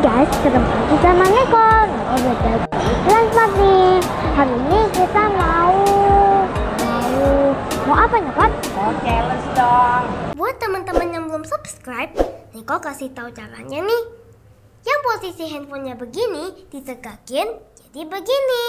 guys, ketemu lagi sama Nicole. Udah jalan nih. Hari ini kita mau apa Nicole? Mau challenge dong. Buat teman-teman yang belum subscribe, Nicole kasih tahu caranya nih. Yang posisi handphonenya begini, ditegakin jadi begini.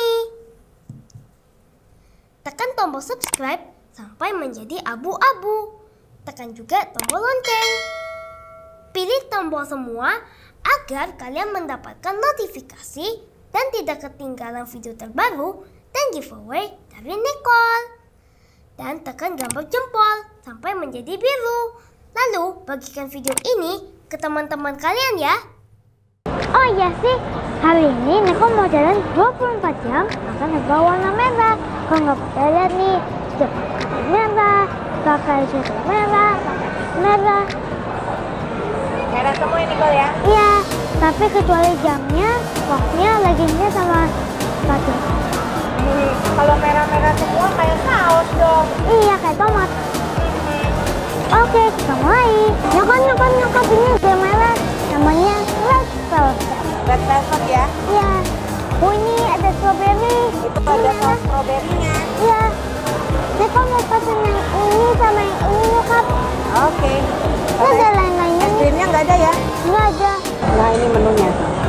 Tekan tombol subscribe sampai menjadi abu-abu. Tekan juga tombol lonceng. Pilih tombol semua agar kalian mendapatkan notifikasi dan tidak ketinggalan video terbaru dan giveaway dari Nicole. Dan tekan gambar jempol sampai menjadi biru. Lalu bagikan video ini ke teman-teman kalian ya. Oh iya sih, hari ini Nicole mau jalan 24 jam akan herbal warna merah. Kalau nggak pada lihat nih, pakai merah, pakai sweater merah, pakai merah. Merah semua ini Nicole ya? Iya, tapi kecuali jamnya, waktunya, leggingnya sama sepatu. Kalau merah-merah semua kayak kaos dong. Iya, kayak tomat. Oke, kita mulai. Nyokap ini game merah, namanya Red Velvet. Red velvet ya? Iya. Oh ini ada strawberry. Itu ada saus stroberinya. Iya. Nicole mau pesen yang ini sama yang ini nyokap. Oke. Ini ada lain-lainnya Es nih. krimnya nggak ada ya? Nggak ada. Nah ini menunya.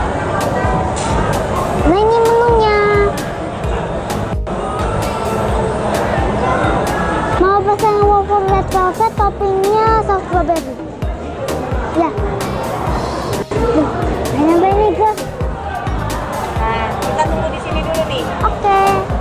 Nah ini menunya. Mau pesan waffle red velvet toppingnya saus strawberry. Ya. Nambah ini guys. Nah kita tunggu di sini dulu nih. Oke.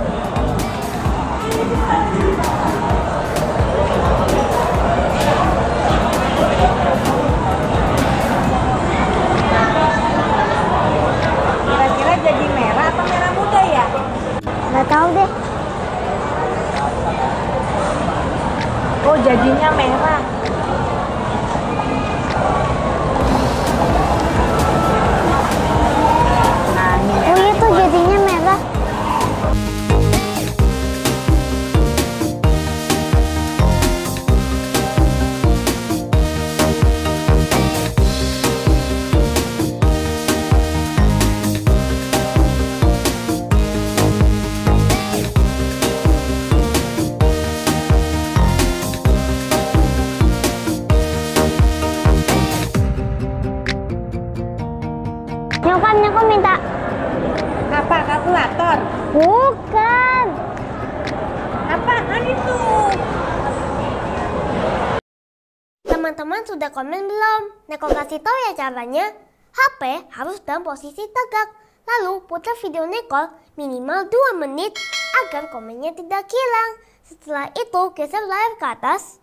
Kira-kira jadi merah atau merah muda ya? Nggak tahu deh. Oh jadinya merah. Nah ini Oh iya tuh jadinya merah. Nyokap minta. apa? Kalkulator? Bukan. Apaan itu? Teman-teman sudah komen belum? Nicole kasih tahu ya caranya. HP harus dalam posisi tegak. Lalu putar video Nicole minimal 2 menit agar komennya tidak hilang. Setelah itu geser layar ke atas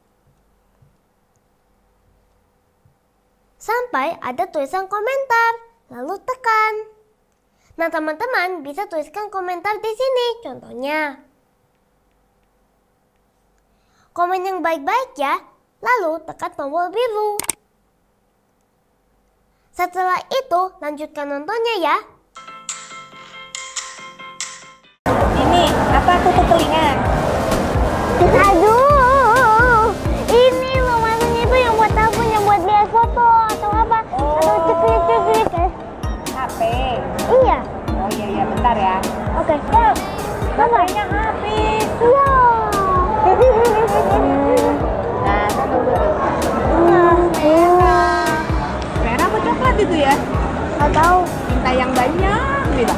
sampai ada tulisan komentar. Lalu tekan. Nah teman-teman bisa tuliskan komentar di sini. Contohnya komen yang baik-baik ya. Lalu tekan tombol biru. Setelah itu lanjutkan nontonnya ya. Ini apa? Tutup telinga. Aduh, ini loh maksudnya itu yang buat apa? Yang buat dia foto atau apa? Atau ceklik-ceklik ya? HP. Iya. Oh iya bentar ya. Oke. Baterainya habis. Iya. Nah tunggu. Merah. Merah apa coklat itu ya? Nggak tahu. Minta yang banyak gitu.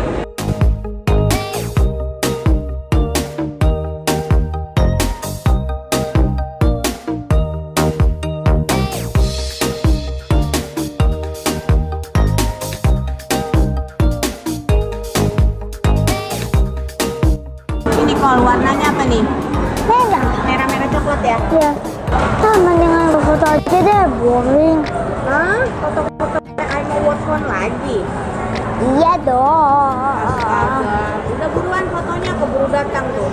Ini kalau warnanya apa nih? Merah. Merah-merah coklat ya? Iya. Mendingan foto aja deh, boring. Hah? Foto-foto mau watch phone lagi? Iya dong. Astaga. Udah buruan fotonya, keburu datang tuh.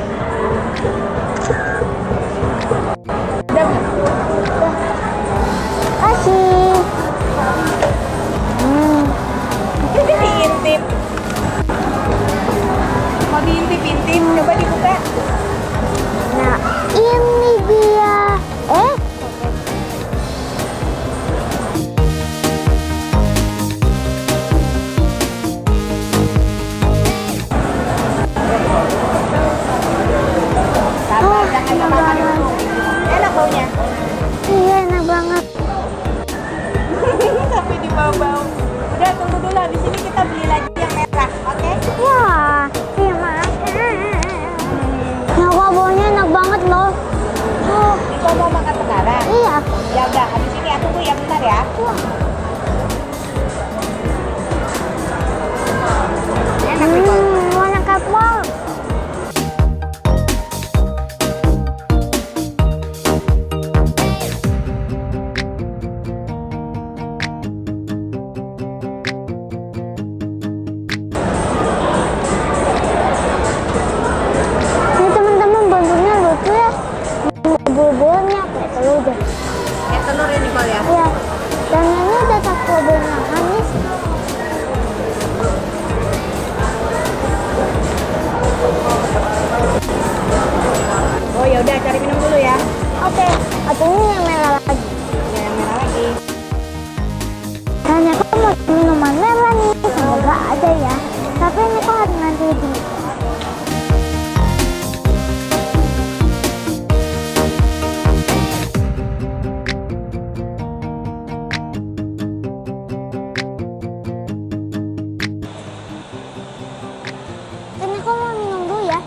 Udah nggak? Kasih. Diintip. Mau diintip-intip, coba dibuka. Nah, ini dia. dulu, habis ini kita beli lagi yang merah, oke? Wah, terima kasih. Nyoba baunya enak banget loh. Niko mau makan sekarang? Iya. Ya udah, habis ini ya tunggu ya bentar ya. Enak Niko. Warna kapal. Ini teman-teman bentuknya lucu ya. Bulu-bulunya kayak telur deh. Kayak telur ya Niko ya? Iya. Dan ini udah tak bulunya manis. Oh ya udah, cari minum dulu ya. Oke, atau ini yang merah lagi. Ya, yang merah lagi. Tanya kok mau minuman merah nih, semoga ada ya. Tapi ini kok harus nanti di. Ini kok mau minum dulu ya.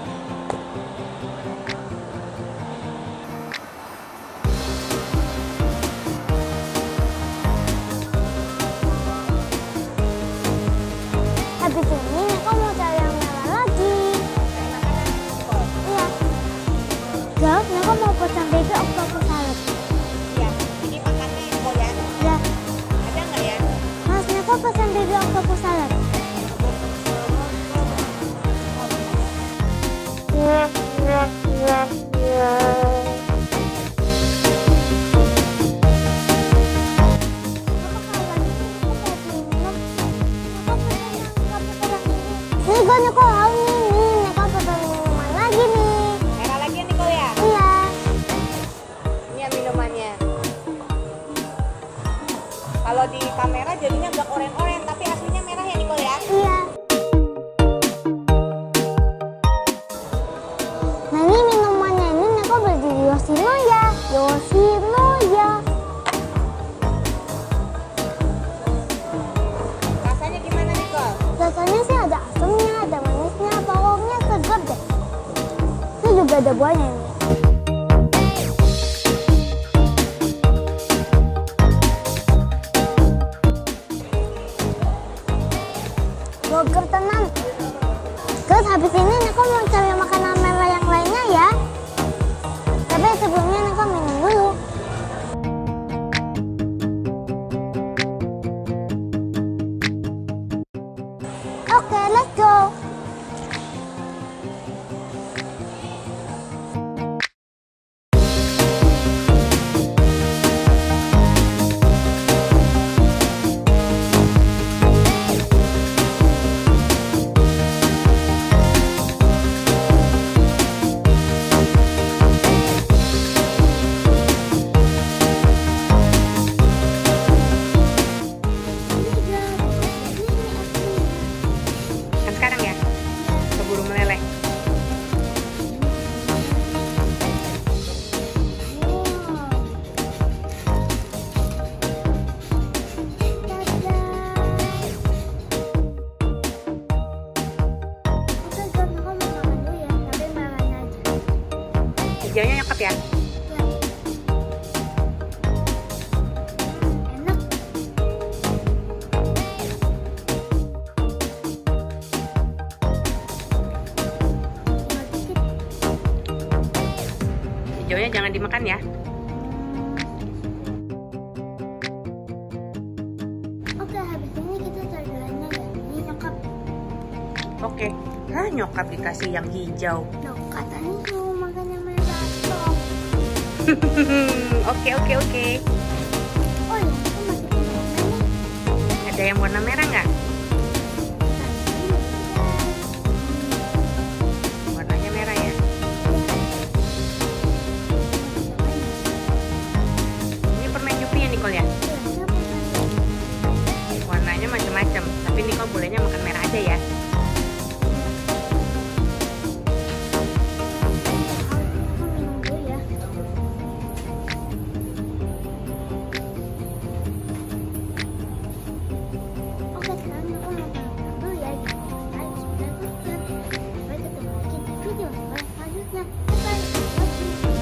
Habis ini Neko mau cari yang merah lagi. Iya. Terus Neko mau pesan baby octopus salad. Ya, ini makannya Niko ya. Ya, Ada nggak ya? Mas Neko pesan baby octopus salad. Neko mau nih, Neko pesan minuman lagi nih. Merah lagi ya Niko ya? Iya. Ini ya minumannya. Kalau di kamera jadinya agak oren-oren, tapi aslinya merah ya Niko ya? Iya. Nah ini minumannya ini Neko beli di Yoshinoya. Yoshinoya. Rasanya gimana Niko? Rasanya sih ada asamnya, ada manisnya, pokoknya seger deh. Ini juga ada buahnya ini. Burger tenang. Terus habis ini Neko mau cari makanan merah yang lainnya ya. Tapi sebelumnya Neko minum dulu. Oke, let's go. Kan sekarang ya? Keburu meleleh. Hijaunya nyokap ya? Hijaunya jangan dimakan ya. Oke, habis ini kita cari lainnya ya. Ini nyokap. Oke. Hah, nyokap dikasih yang hijau. Loh, katanya mau makan yang merah. Stop. Oke. Oh ya, aku masih punya yang lainnya. Ada yang warna merah nggak? Warnanya merah ya. Ini permen Yupi ya Nicole ya? Warnanya macam-macam, tapi Nicole bolehnya makan merah aja ya. Oke, sekarang nonton selanjutnya. Bye.